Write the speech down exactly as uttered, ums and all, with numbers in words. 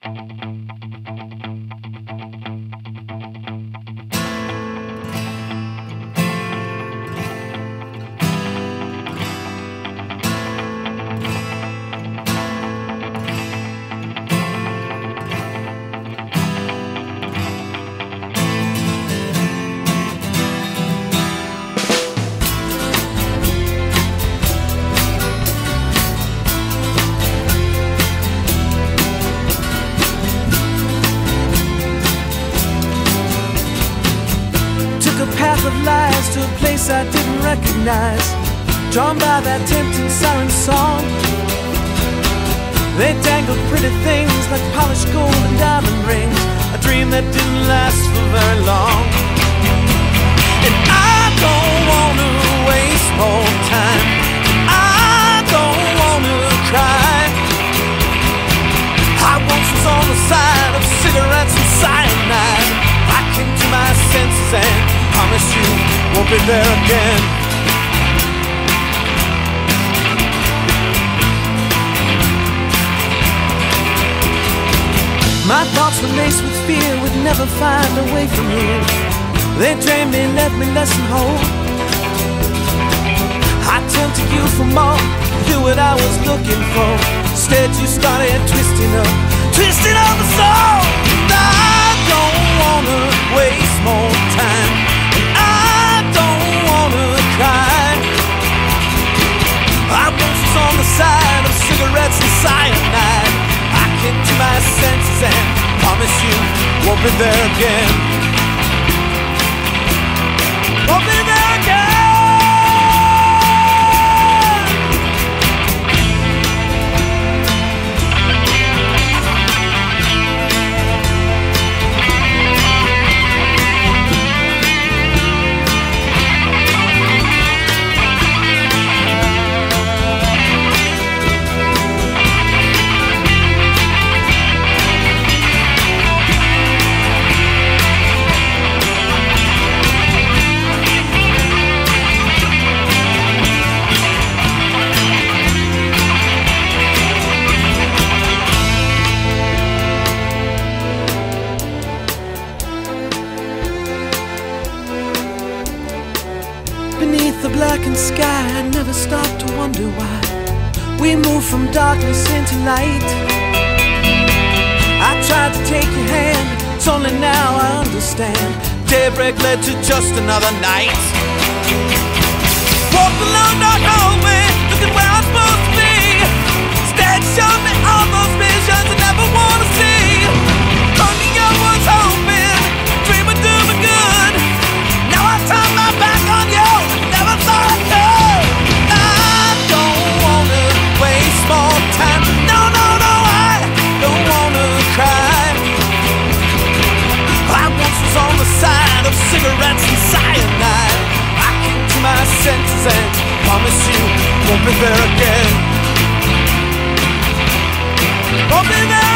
Path of lies to a place I didn't recognize, drawn by that tempting siren song. They dangled pretty things like polished gold and diamond rings, a dream that didn't last for very long. And I don't want to waste more time, I don't want to cry. I once was on the side of cigarettes and cyanide. I came to my senses and promise you won't be there again. My thoughts were laced with fear, would never find a way from here. They drained me, left me less than whole. I turned to you for more, you what I was looking for. Instead you started twisting up, twisting up the soul. And I don't wanna waste more time, I once was on the side of cigarettes and cyanide. I came to my senses and promise you won't be there again. Won't be there again. Beneath the blackened sky, I never stopped to wonder why we moved from darkness into light. I tried to take your hand, it's only now I understand. Daybreak led to just another night. Walked along dark hallway, looking where I'm supposed to be. Instead showed me all those visions I never want to see. Only young ones hoping, dream of doom and good. Now I turn my back on you, never thought I could. I don't wanna waste more time. No, no, no, I don't wanna cry. I once was on the side of cigarettes and cyanide. I came to my senses and promise you won't be there again. Won't be there.